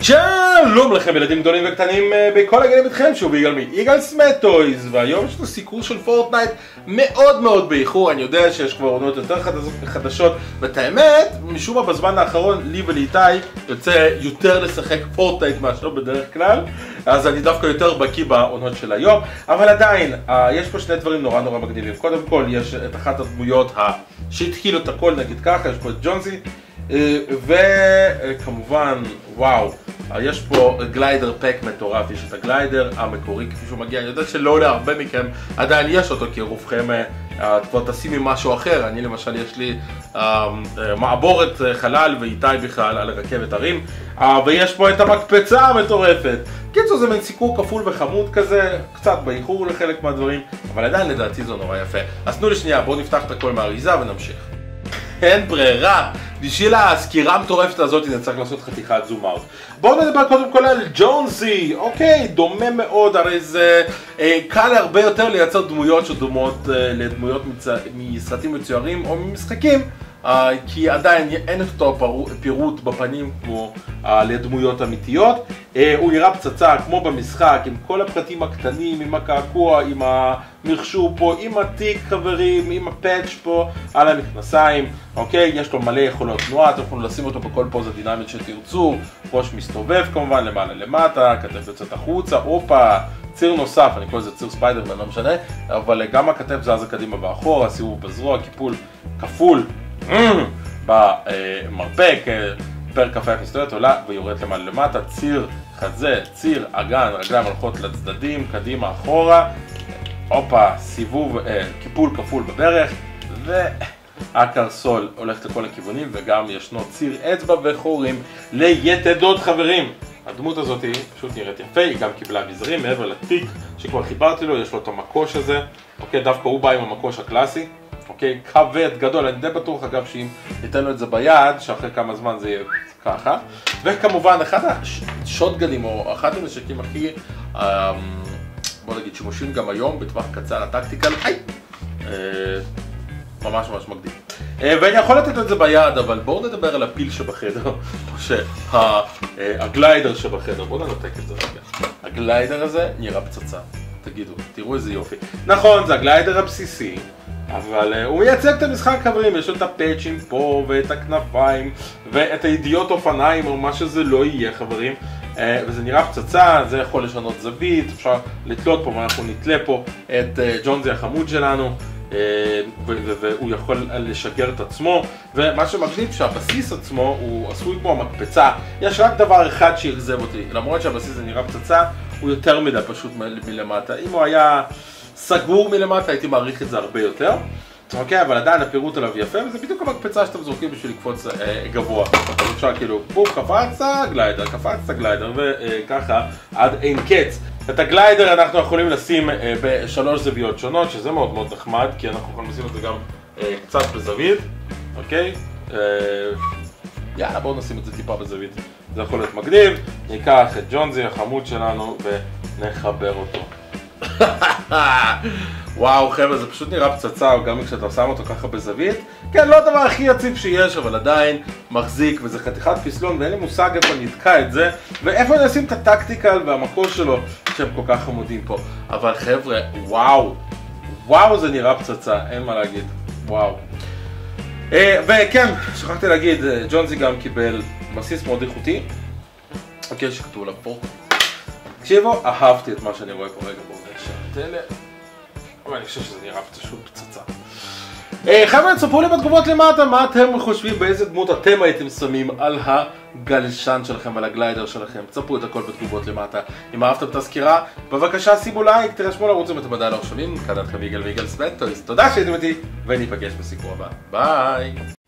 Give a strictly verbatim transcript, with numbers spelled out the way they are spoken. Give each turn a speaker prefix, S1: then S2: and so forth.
S1: שלום לכם ילדים גדולים וקטנים בכל הגנים איתכם, שוב יגאל מיגאל סמט טויז, והיום יש לנו סיקור של פורטנייט מאוד מאוד באיחור. אני יודע שיש כבר עונות יותר חדשות, ואת האמת, משום מה בזמן האחרון לי ולאיתי יוצא יותר לשחק פורטנייט מאשר בדרך כלל, אז אני דווקא יותר בקיא בעונות של היום. אבל עדיין, יש פה שני דברים נורא נורא מגניבים. קודם כל יש את אחת הדמויות שהתחילו את הכל, נגיד ככה, יש פה את ג'ונזי, וכמובן, וואו, יש פה גליידר פק מטורף. יש את הגליידר המקורי כפי שהוא מגיע. אני יודע שלא להרבה מכם עדיין יש אותו, כי רובכם כבר טסים עם משהו אחר. אני למשל יש לי מעבורת חלל ואיתי בכלל על רכבת הרים, ויש פה את המקפצה המטורפת. קיצור, זה מין סיקור כפול וחמוד כזה, קצת באיחור לחלק מהדברים, אבל עדיין לדעתי זה נורא יפה. אז תנו לי שנייה, בואו נפתח את הכל מהאריזה ונמשיך. אין ברירה, בשביל הסקירה המטורפת הזאת נצטרך לעשות חתיכת זום אאוט. בואו נדבר קודם כל על ג'ונזי. אוקיי, דומה מאוד, הרי זה אה, קל הרבה יותר לייצר דמויות שדומות אה, לדמויות מצ... מסרטים מצוירים או ממשחקים, אה, כי עדיין אין את אותו פירוט בפנים כמו אה, לדמויות אמיתיות. אה, הוא נראה פצצה כמו במשחק, עם כל הפרטים הקטנים, עם הקעקוע, עם המחשוב פה, עם התיק חברים, עם הפאץ' פה על המכנסיים. אוקיי, יש לו מלא יכולות תנועה, אתם יכולים לשים אותו בכל פוזה דינמית שתרצו. ראש מסתובב כמובן למעלה למטה, כתף יוצאת החוצה, אופה, ציר נוסף, אני קורא לזה ציר ספיידרמן, לא משנה, אבל גם הכתף זזה קדימה ואחורה, סיבוב בזרוע, קיפול כפול במרפק, פר כפה מסתובבת, עולה ויורדת למעלה למטה, ציר חזה, ציר אגן, רגליים הולכות לצדדים, קדימה אחורה, אופה, סיבוב, קיפול כפול בברך, והקרסול הולכת לכל הכיוונים, וגם ישנו ציר אצבע וחורים ליתדות חברים. הדמות הזאת היא פשוט נראית יפה, היא גם קיבלה אביזרים מעבר לתיק שכבר חיברתי לו, יש לו את המקוש הזה, אוקיי, דווקא הוא בא עם המקוש הקלאסי, אוקיי, כבד, גדול, אני די בטוח אגב שאם ניתן לו את זה ביד, שאחרי כמה זמן זה יהיה ככה. וכמובן, אחד השוטגנים או אחד הנשקים הכי, בוא נגיד, שימושים גם היום בטווח קצר, הטקטיקל, היי! ממש ממש מקדים. ואני יכול לתת את זה ביד, אבל בואו נדבר על הפיל שבחדר, או שהגליידר שבחדר. בואו ננתק את זה רגע. הגליידר הזה נראה פצצה. תגידו, תראו איזה יופי. נכון, זה הגליידר הבסיסי, אבל הוא מייצג את המשחק חברים. יש לו את הפאצ'ים פה, ואת הכנפיים, ואת הידיעות אופניים, או מה שזה לא יהיה חברים. וזה נראה פצצה, זה יכול לשנות זווית, אפשר לתלות פה, ואנחנו נתלה פה את ג'ונזי החמוד שלנו. והוא יכול לשגר את עצמו, ומה שמגניב שהבסיס עצמו הוא עשוי כמו המקפצה. יש רק דבר אחד שיחזב אותי, למרות שהבסיס זה נראה פצצה, הוא יותר מדי פשוט מלמטה. אם הוא היה סגור מלמטה הייתי מעריך את זה הרבה יותר, אוקיי, אבל עדיין הפירוט עליו יפה, וזה בדיוק המקפצה שאתם זורקים בשביל לקפוץ אה, גבוה. אז אפשר כאילו, בוף, קפצת גליידר, קפצת גליידר, וככה עד אין קץ. את הגליידר אנחנו יכולים לשים אה, בשלוש זוויות שונות, שזה מאוד מאוד נחמד, כי אנחנו יכולים לשים את זה גם אה, קצת בזווית, אוקיי? אה, יאללה, בואו נשים את זה טיפה בזווית, זה יכול להיות מגניב. ניקח את ג'ונזי החמוד שלנו ונחבר אותו. וואו חבר'ה, זה פשוט נראה פצצה, גם כשאתה שם אותו ככה בזווית. כן, לא הדבר הכי יציב שיש, אבל עדיין מחזיק, וזה חתיכת פסלון, ואין לי מושג איפה נתקע את זה, ואיפה אני אשים את הטקטיקל והמקוש שלו, שהם כל כך חמודים פה. אבל חבר'ה, וואו, וואו זה נראה פצצה, אין מה להגיד, וואו. וכן, שכחתי להגיד, ג'ונזי גם קיבל בסיס מאוד איכותי. אוקיי, שכתוב עליו פה. תקשיבו, אהבתי את מה שאני רואה פה. רגע, בואו נשאר תלה. אבל אני חושב שזה נראה פשוט פצצה. חבר'ה, תספרו לי בתגובות למטה מה אתם חושבים, באיזה דמות אתם הייתם שמים על הגלשן שלכם, על הגליידר שלכם. תספרו את הכל בתגובות למטה. אם אהבתם את הסקירה, בבקשה שימו לייק, תרשמו לערוץ אם אתם עדיין לא חושבים. כאן אתכם יגאל מיגאל סמט טויז. תודה שהייתם איתי, וניפגש בסיקור הבא. ביי!